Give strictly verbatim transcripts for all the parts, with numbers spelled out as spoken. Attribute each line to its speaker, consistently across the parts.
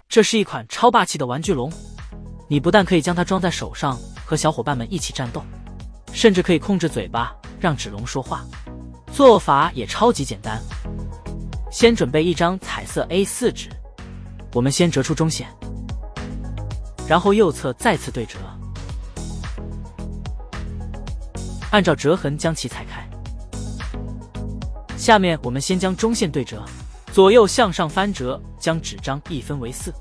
Speaker 1: 这是一款超霸气的玩具龙，你不但可以将它装在手上和小伙伴们一起战斗，甚至可以控制嘴巴让纸龙说话。做法也超级简单，先准备一张彩色 A 四 纸，我们先折出中线，然后右侧再次对折，按照折痕将其裁开。下面我们先将中线对折，左右向上翻折，将纸张一分为四。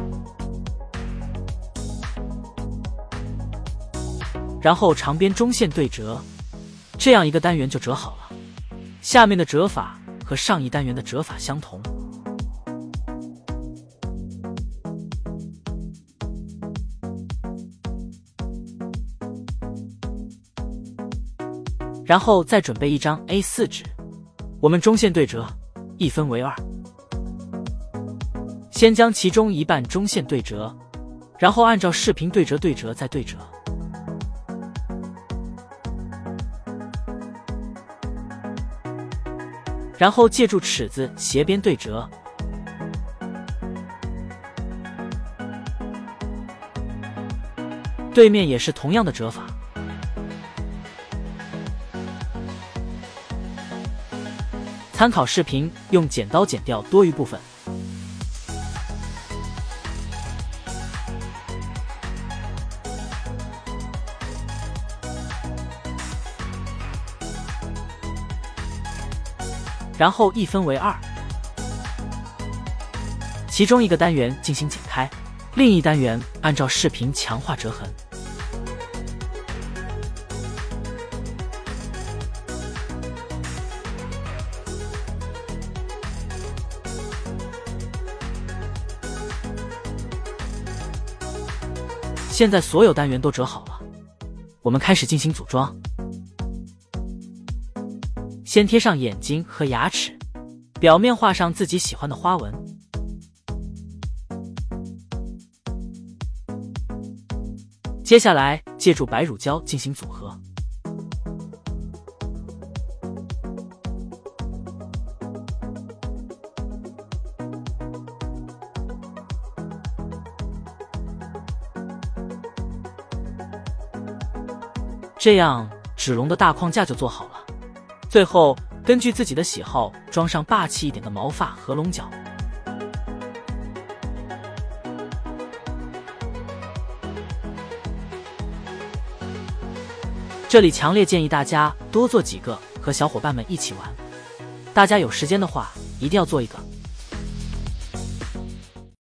Speaker 1: 然后长边中线对折，这样一个单元就折好了。下面的折法和上一单元的折法相同。然后再准备一张 A 四 纸，我们中线对折，一分为二。先将其中一半中线对折，然后按照视频对折对折再对折。然后借助尺子斜边对折，对面也是同样的折法。参考视频，用剪刀剪掉多余部分。然后一分为二，其中一个单元进行剪开，另一单元按照视频强化折痕。现在所有单元都折好了，我们开始进行组装。先贴上眼睛和牙齿，表面画上自己喜欢的花纹。接下来借助白乳胶进行组合。这样纸龙的大框架就做好了。最后根据自己的喜好装上霸气一点的毛发和龙角。这里强烈建议大家多做几个，和小伙伴们一起玩。大家有时间的话，一定要做一个。